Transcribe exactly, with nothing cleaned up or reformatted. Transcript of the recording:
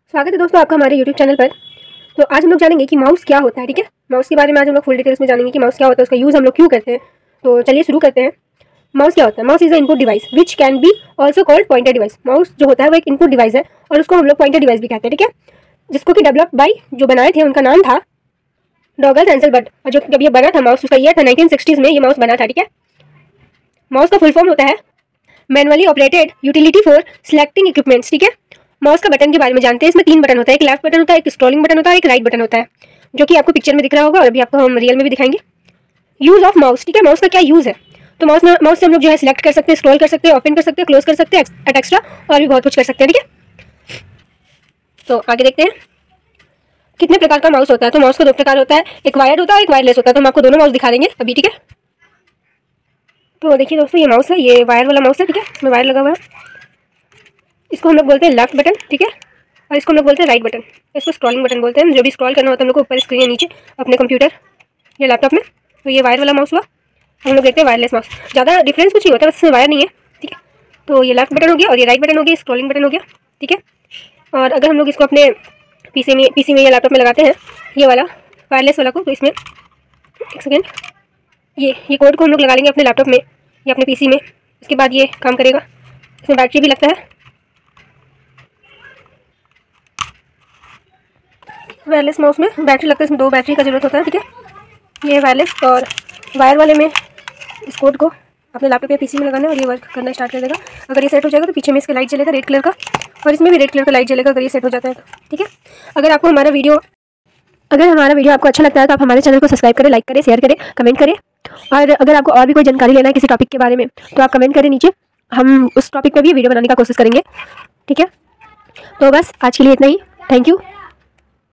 स्वागत है दोस्तों आपका हमारे यूट्यूब चैनल पर। तो आज हम लोग जानेंगे कि माउस क्या होता है। ठीक है, माउस के बारे में आज हम लोग फुल डिटेल्स में जानेंगे कि माउस क्या होता है, उसका यूज़ हम लोग क्यों करते हैं। तो चलिए शुरू करते हैं। माउस क्या होता है? Mouse is a input device which can be also called pointer device. Mouse जो होता है वो एक इनपुट डिवाइस है और उसको हम लोग पॉइंटर डिवाइस भी कहते हैं। ठीक है, जिसको कि डेवलप बाई जो बनाए थे उनका नाम था डॉगल्स एंसेलबर्ट, और जो जब ये बना था माउस उसका ईयर था नाइनटीन सिक्सटीज़ में ये माउस बना था। ठीक है, माउस का फुल फॉर्म होता है manually operated utility for selecting equipments. ठीक है, माउस का बटन के बारे में जानते हैं। इसमें तीन बटन होता है, एक लेफ्ट बटन होता है, एक स्क्रॉलिंग बटन होता है, एक राइट बटन होता है, जो कि आपको पिक्चर में दिख रहा होगा और अभी आपको हम रियल में भी दिखाएंगे। Use of mouse. ठीक है, माउस का क्या यूज़ है? तो माउस में माउस से हम लोग जो है सिलेक्ट कर सकते हैं, स्क्रॉल कर सकते हैं, ओपन कर सकते हैं, क्लोज कर सकते हैं, एट एक्स्ट्रा और भी बहुत कुछ कर सकते हैं। ठीक है, तो आगे देखते हैं कितने प्रकार का माउस होता है। तो माउस का दो प्रकार होता है, एक वायर्ड होता है, एक वायरलेस होता है। तो हम आपको दोनों माउस दिखा देंगे अभी। ठीक है, तो देखिए दोस्तों ये माउस है, ये वायर वाला माउस है। ठीक है, इसमें वायर लगा हुआ है। इसको हम लोग बोलते हैं लेफ्ट बटन। ठीक है, और इसको हम लोग बोलते हैं राइट बटन। इसको स्क्रॉलिंग बटन बोलते हैं। जो भी स्क्रॉल करना होता है हम लोग को ऊपर स्क्रीन या नीचे अपने कंप्यूटर या लैपटॉप में। तो ये वायर वाला माउस हुआ। हम लोग देखते हैं वायरलेस माउस। ज़्यादा डिफरेंस कुछ नहीं होता, बस इसमें वायर नहीं है। ठीक है, तो ये लेफ्ट बटन हो गया और ये राइट बटन हो गया, स्क्रॉलिंग बटन हो गया। ठीक है, और अगर हम लोग इसको अपने पीसी में पीसी में या लैपटॉप में लगाते हैं ये वाला वायरलेस वाला को, तो इसमें एक सेकेंड ये ये कोड को हम लोग लगा लेंगे अपने लैपटॉप में या अपने पीसी में। उसके बाद ये काम करेगा। इसमें बैटरी भी लगता है। वायरलेस माउस में बैटरी लगता है, इसमें दो बैटरी का जरूरत होता है। ठीक है, ये वायरलेस और वायर वाले में इस कोड को अपने लैपटॉप या पीसी में लगाना है और ये वर्क करना स्टार्ट कर देगा। अगर ये सेट हो जाएगा तो पीछे में इसका लाइट जलेगा रेड कलर का, और इसमें भी रेड कलर का लाइट जलेगा अगर ये सेट हो जाता है तो। ठीक है, अगर आपको हमारा वीडियो अगर हमारा वीडियो आपको अच्छा लगता है तो आप हमारे चैनल को सब्सक्राइब करें, लाइक करें, शेयर करें, कमेंट करें। और अगर आपको और भी कोई जानकारी लेना है किसी टॉपिक के बारे में तो आप कमेंट करें नीचे, हम उस टॉपिक पर भी वीडियो बनाने का कोशिश करेंगे। ठीक है, तो बस आज के लिए इतना ही। Thank you.